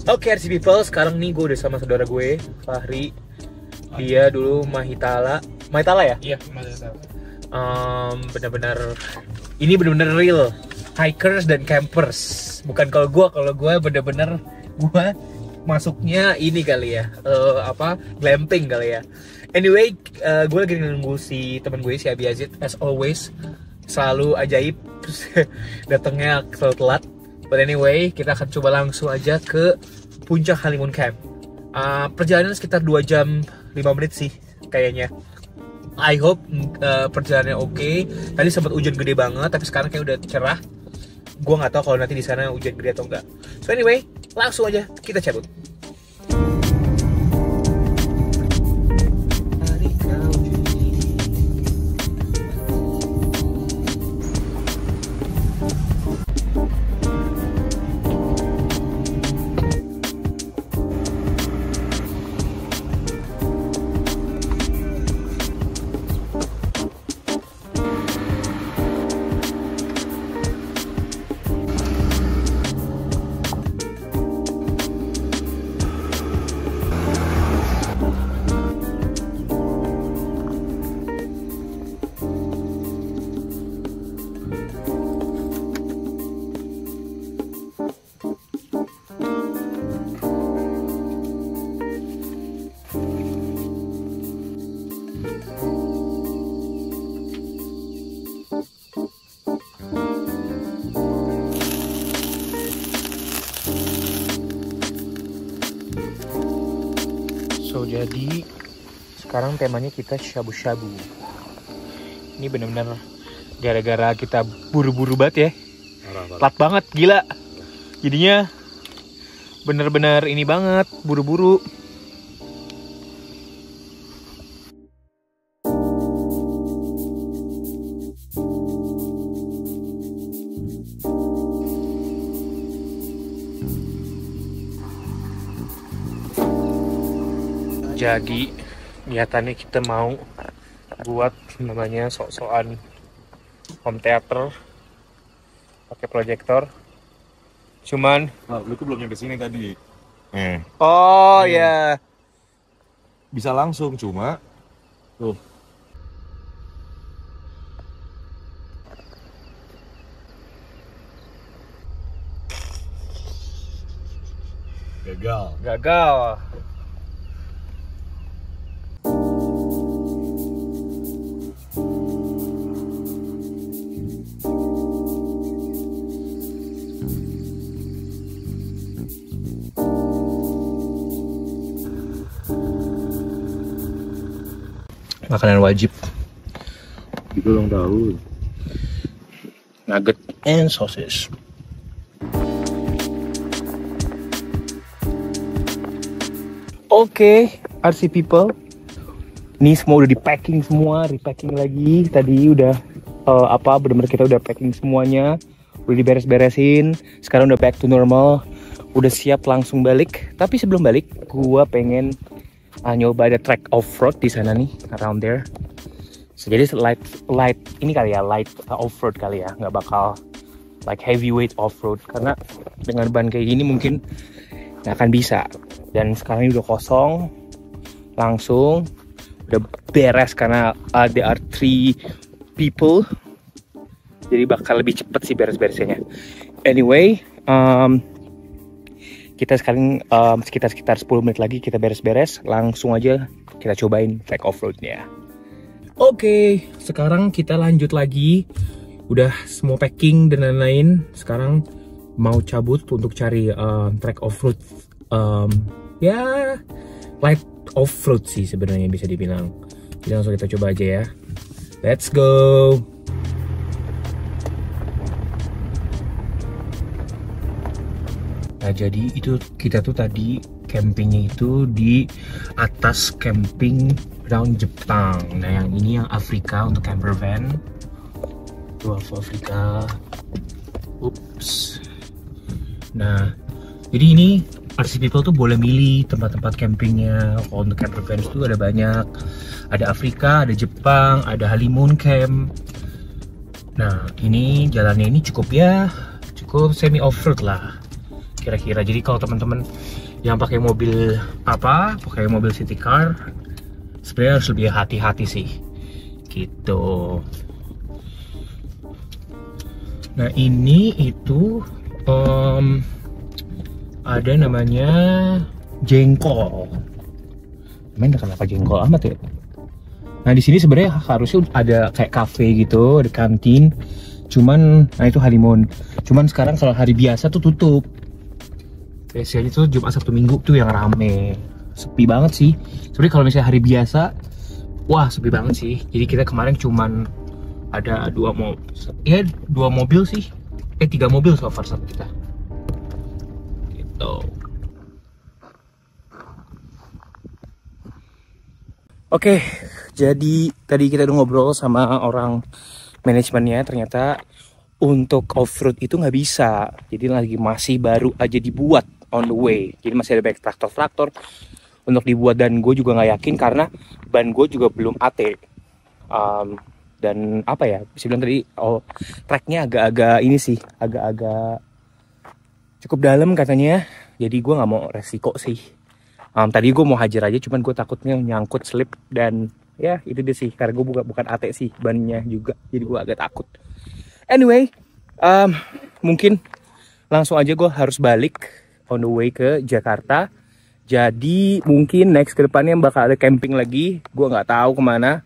Oke, RC People, sekarang nih gue udah sama saudara gue, Fahri. Dia dulu Mahitala ya? Iya, Mahitala. Ini bener-bener real hikers dan campers. Bukan kalau gue bener-bener gue masuknya ini kali ya, glamping kali ya. Anyway, gue lagi nunggu si teman gue, si Abi Yazid, as always selalu ajaib, terus datangnya selalu telat. But anyway, kita akan coba langsung aja ke puncak honeymoon camp. Perjalanan sekitar 2 jam 5 menit sih kayaknya. I hope perjalanannya oke. Tadi sempat hujan gede banget, tapi sekarang kayak udah cerah. Gue nggak tahu kalau nanti di sana hujan gede atau enggak. So anyway, langsung aja kita cabut. So jadi sekarang temanya kita shabu-shabu. Ini bener-bener gara-gara kita buru-buru banget ya. Telat banget, gila. Jadinya bener-bener ini banget, buru-buru. Jadi niatannya kita mau buat namanya sok-sokan home theater pakai proyektor. Cuman lu tuh belum nyampe sini tadi. Oh ya. Bisa langsung cuma tuh. Gagal. Makanan wajib. Itu ulang tahun. Nugget and sausage. Oke, RC People. Ini semua udah di-packing semua, repacking lagi. Tadi udah bener-bener kita udah packing semuanya. Udah diberes-beresin. Sekarang udah back to normal. Udah siap langsung balik. Tapi sebelum balik, gua pengen nyoba ada track off-road di sana nih, around there. So, jadi light ini kali ya, light off-road kali ya, nggak bakal like heavyweight off-road karena dengan ban kayak gini mungkin nggak akan bisa. Dan sekarang ini udah kosong, langsung udah beres karena there are 3 people, jadi bakal lebih cepet sih beres-beresnya. Anyway, kita sekarang sekitar 10 menit lagi kita beres-beres, langsung aja kita cobain track off-roadnya. Oke, sekarang kita lanjut lagi. Udah semua packing dan lain-lain. Sekarang mau cabut untuk cari track off-road. Ya, light off-road sih sebenarnya bisa dibilang. Jadi langsung kita coba aja ya. Let's go. Nah, jadi itu kita tuh tadi campingnya itu di atas camping ground Jepang. Nah, yang ini yang Afrika untuk camper van. Tuh Afrika. Ups. Nah, jadi ini RC People tuh boleh milih tempat-tempat campingnya. Kalau untuk camper van itu ada banyak. Ada Afrika, ada Jepang, ada honeymoon camp. Nah, ini jalannya ini cukup semi off-road lah. kira-kira. Jadi kalau teman-teman yang pakai mobil pakai mobil city car, sebenarnya harus lebih hati-hati sih, gitu. Nah ini itu ada namanya jengkol. Main kenapa jengkol amat ya? Nah di sini sebenarnya harusnya ada kayak cafe gitu, ada kantin. Cuman, nah itu Halimun. Cuman sekarang kalau hari biasa tuh tutup. Biasanya tuh Jumat Sabtu Minggu tuh yang rame. Sepi banget sih. Sebenarnya kalau misalnya hari biasa, wah sepi banget sih. Jadi kita kemarin cuman ada 2 mobil sih. 3 mobil so far sama kita. Gitu. Oke, jadi tadi kita udah ngobrol sama orang manajemennya, ternyata untuk off-road itu nggak bisa. Jadi masih baru aja dibuat on the way. Jadi masih ada banyak traktor-traktor untuk dibuat, dan gue juga nggak yakin karena ban gue juga belum AT. Dan apa ya, bisa bilang tadi tracknya agak-agak ini sih, agak-agak cukup dalam katanya. Jadi gue nggak mau resiko sih. Tadi gue mau hajar aja, cuman gue takutnya nyangkut slip, dan ya itu dia sih, karena gue bukan AT sih bannya juga, jadi gue agak takut. Anyway, mungkin langsung aja gue harus balik on the way ke Jakarta. Jadi mungkin next ke depannya bakal ada camping lagi, gue nggak tahu kemana.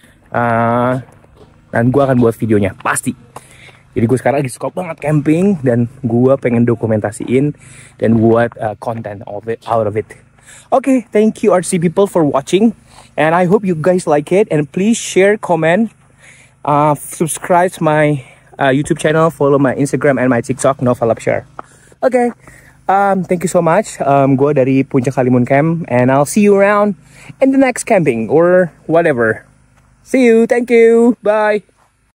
Dan gue akan buat videonya pasti. Jadi gue sekarang lagi suka banget camping, dan gue pengen dokumentasiin dan buat konten out of it. Okay, thank you RC people for watching, and I hope you guys like it, and please share, comment, subscribe to my YouTube channel, follow my Instagram and my TikTok, Nova Lapshare. Okay, thank you so much. Gue dari Puncak Halimun Camp, and I'll see you around in the next camping or whatever. See you, thank you, bye.